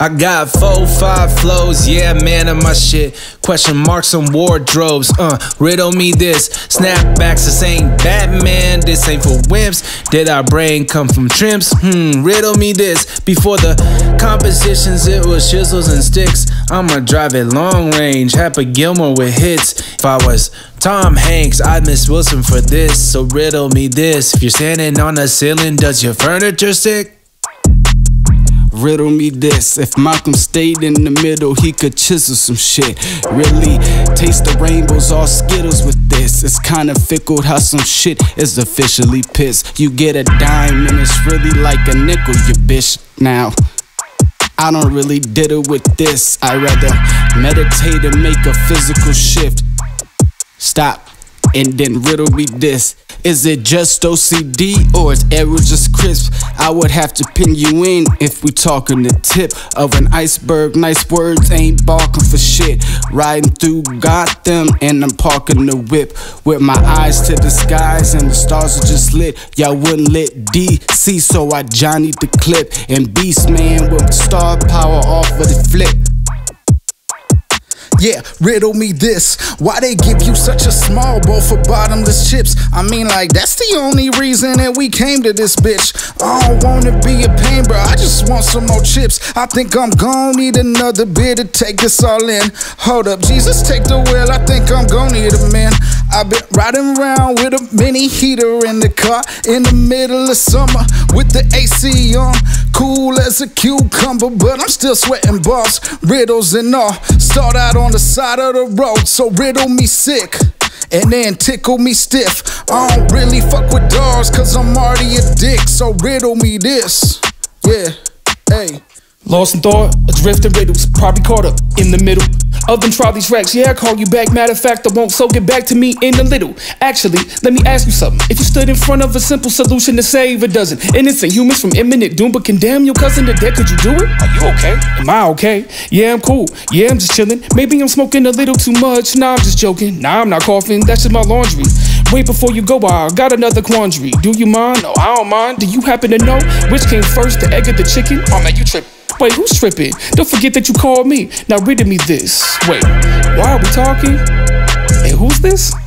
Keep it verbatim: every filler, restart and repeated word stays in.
I got four, five flows, yeah, man of my shit. Question marks on wardrobes, uh, riddle me this. Snapbacks, this ain't Batman, this ain't for wimps. Did our brain come from trimps? Hmm, riddle me this. Before the compositions, it was chisels and sticks. I'ma drive it long range, Happy Gilmore with hits. If I was Tom Hanks, I'd miss Wilson for this. So riddle me this. If you're standing on the ceiling, does your furniture stick? Riddle me this. If Malcolm stayed in the middle, he could chisel some shit. Really taste the rainbows, all Skittles with this. It's kinda fickle how some shit is officially pissed. You get a dime and it's really like a nickel, you bitch. Now, I don't really diddle with this. I'd rather meditate and make a physical shift. Stop and then riddle me this. Is it just O C D or is error just crisp? I would have to pin you in if we talking the tip of an iceberg. Nice words ain't barking for shit. Riding through Gotham and I'm parking the whip with my eyes to the skies and the stars are just lit. Y'all wouldn't let D C, so I Johnny'd the clip and Beast Man with star power off of the flip. Yeah, riddle me this. Why they give you such a small bowl for bottomless chips? I mean, like, that's the only reason that we came to this bitch. I don't wanna be a pain, bro, I just want some more chips. I think I'm gon' need another beer to take this all in. Hold up, Jesus, take the wheel, I think I'm gon' need a man. I've been riding around with a mini heater in the car in the middle of summer with the A C on. Cool as a cucumber, but I'm still sweating balls, riddles and all. Start out on the side of the road, so riddle me sick and then tickle me stiff. I don't really fuck with dogs cause I'm already a dick, so riddle me this. Yeah, hey. Lost in thought, adrift in riddles, probably caught up in the middle of them trolley tracks. Yeah, I call you back, matter of fact I won't, so get back to me in a little. Actually, let me ask you something. If you stood in front of a simple solution to save a dozen innocent humans from imminent doom but condemn your cousin to death, could you do it? Are you okay? Am I okay? Yeah, I'm cool. Yeah, I'm just chilling. Maybe I'm smoking a little too much. Nah, I'm just joking. Nah, I'm not coughing. That's just my laundry. Wait, before you go, I got another quandary. Do you mind? No, I don't mind. Do you happen to know which came first, the egg or the chicken? Oh man, you tripping. Wait, who's tripping? Don't forget that you called me. Now riddle me this. Wait, why are we talking? Hey, who's this?